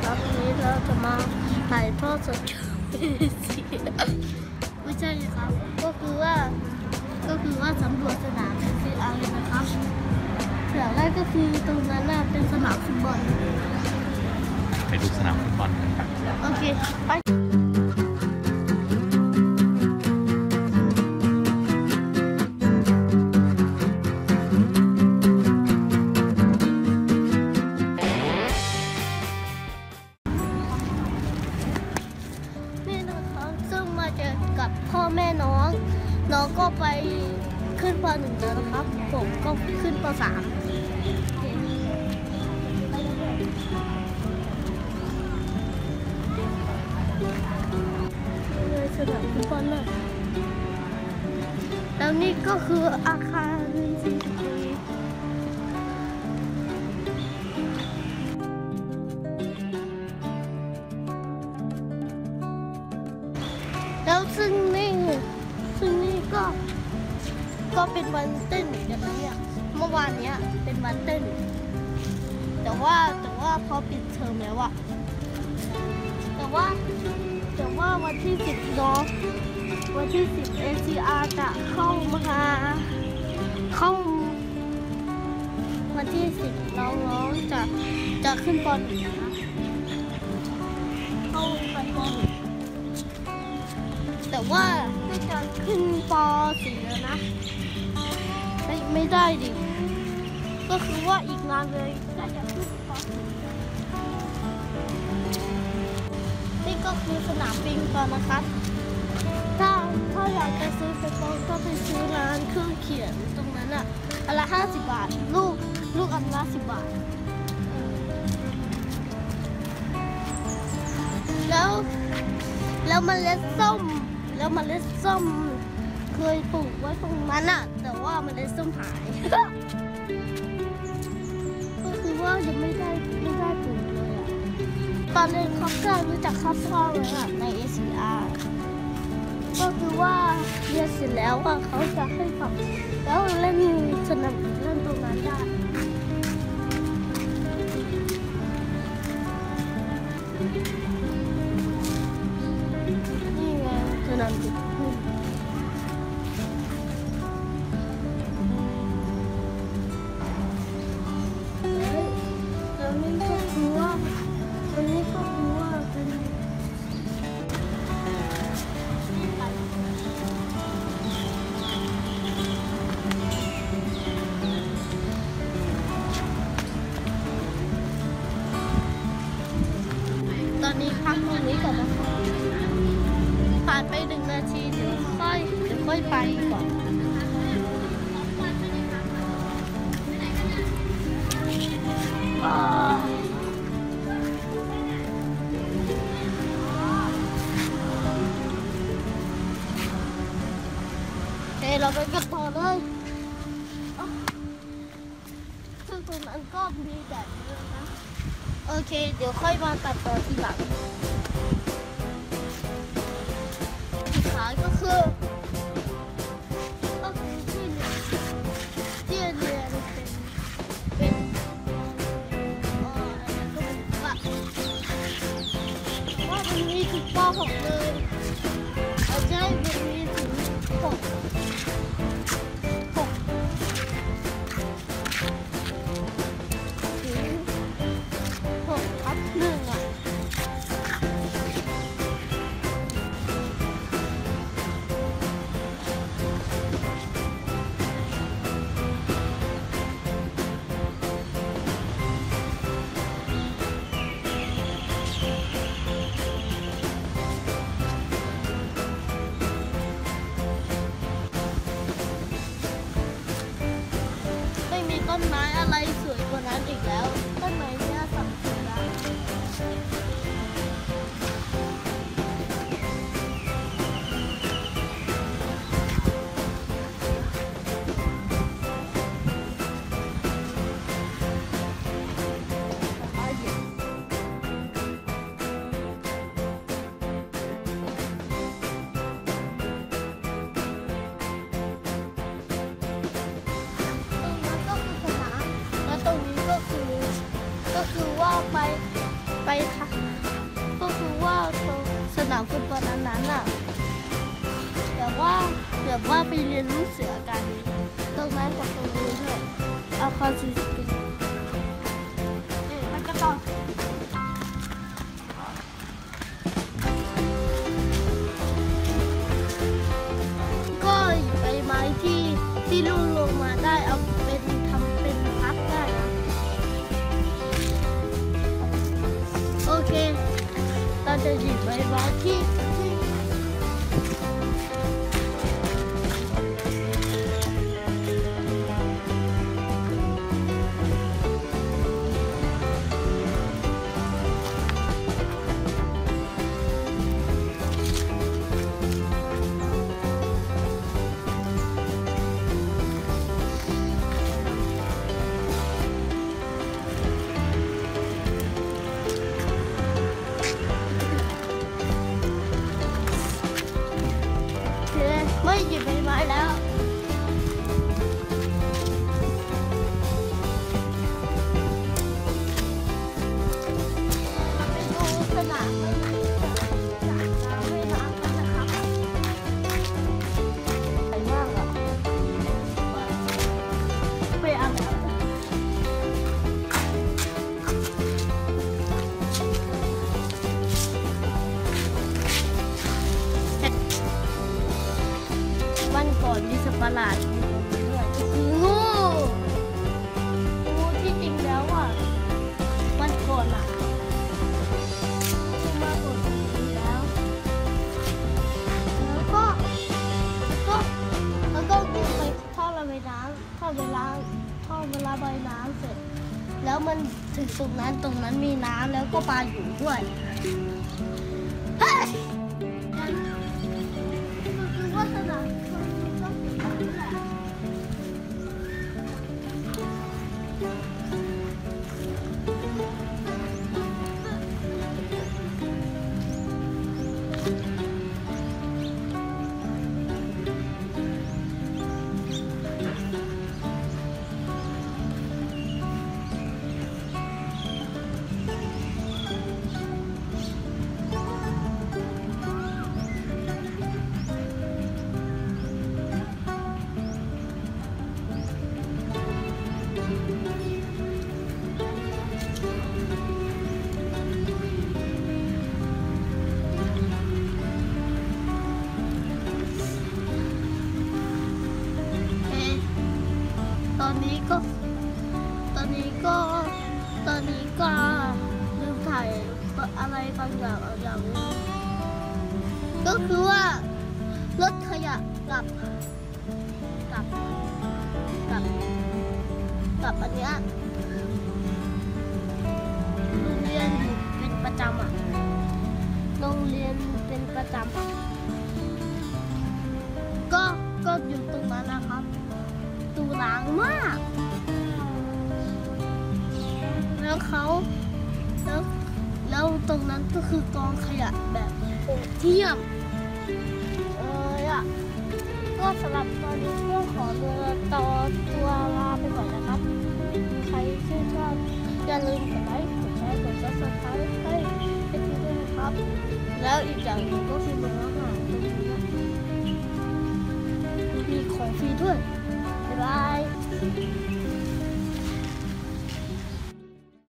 ครับวันนี้เราจะมาถ่ายทอดสดไม่ใช่ครับก็คือว่าสำรวจสนามCRเลยนะครับอย่างแรกก็คือตรงนั้นเป็นสนามฟุตบอลไปดูสนามฟุตบอลกันครับโอเคไปพ่อแม่น้องก็ไปขึ้นป.1แล้วนะครับผมก็ขึ้นป.3เลยสนามฟุตบอลเลยแล้วนี่ก็คืออาคารแล้วซึ่งนี่ก็เป็นวันเต้นอย่างนี้เมื่อวานนี้เป็นวันเต้นแต่ว่าพอปิดเทอมแล้วแต่ว่าวันที่10วันที่10 ACR จะเข้าวันที่10น้องจะขึ้นป.1นะเข้าไปป.1แต่ว่าไม่จะขึ้นป.4แล้วนะไม่ได้ดิก็คือว่าอีกนานเลยก็จะขึ้นป.4นี่ก็คือสนามปิงปองนะครับถ้าอยากจะซื้อปิงปองก็ไปซื้อร้านเครื่องเขียนตรงนั้นอันละ50 บาทลูกอันละ10 บาทแล้วเมล็ดส้มเคยปลูกไว้ตรงนั้นแต่ว่าเมล็ดส้มหายก็คือว่ายังไม่ได้ปลูกเลยตอนเรียนคอปเตอร์รู้จักคอปเตอร์เลยใน ACR ก็คือว่าเรียนเสร็จแล้วเขาจะให้ขับแล้วเล่นสนามเล่นตรงนั้นได้นี่ไงสนามเด็กเล่นแล้วนี่ก็คือว่าเป็นตอนนี้พักตรงนี้ก่อนนะคะผ่านไป1 นาทีเดี๋ยวค่อยไปก่อนเราไปกันต่อเลยซึ่งตรงนั้นก็มีแดดเยอะนะโอเคเดี๋ยวค่อยมาตัดต่อทีหลังสุดท้ายก็คือที่เรียนเป็นว่ามันมีถึงป.6เลยใช่มันมีถึง6ต้นไม้อะไรสวยกว่านั้นอีกแล้วต้นไม้เนี่ยสำคัญนะามฟุตบอลนั้นๆน่ะแบบว่าไปเรียนรู้เสือกันตรงนั้นกับตรงนี้ด้วยเอาคอนซีสติมันก็ต้องก็ใบไม้ที่ร่วงลงมาได้เอาเป็นทำเป็นพัดได้นะโอเคเราจะหยิบใบไม้ที่ไม่หยิบใบไม้แล้วเราไปดูสนามไม่น้ำกันนะครับใหญ่มากอ่ะไปอาบน้ำวันก่อนมีสัตว์ประหลาดอยู่ตรงนี้ด้วยก็คืองูที่จริงแล้วอ่ะวันก่อนอ่ะที่มาตรงนี้แล้วก็วิ่งไปท่อระบายน้ำท่อระบายน้ำเสร็จแล้วมันถึงตรงนั้นมีน้ำแล้วก็ปลาอยู่ด้วยเฮ้ยคือว่าสนามตอนนี้ก็ลืมถ่ายอะไรบางอย่างนึงก็คือว่ารถขยะกับอันเนี้ยโรงเรียนอยู่เป็นประจำอ่ะโรงเรียนเป็นประจำก็อยู่ตรงนั้นนะครับตูล้างมากแล้วตรงนั้นก็คือกองขยะแบบโหดเหี้ยมก็สำหรับตอนนี้ก็ขอตัวลาไปก่อนนะครับใครชื่นชอบอย่าลืมกดไลค์กดแชร์กด Subscribe ให้ทีด้วยนะครับแล้วอีกอย่างหนึ่งก็คือลงอาหารตรงนี้มีของฟรีด้วยบ๊ายบาย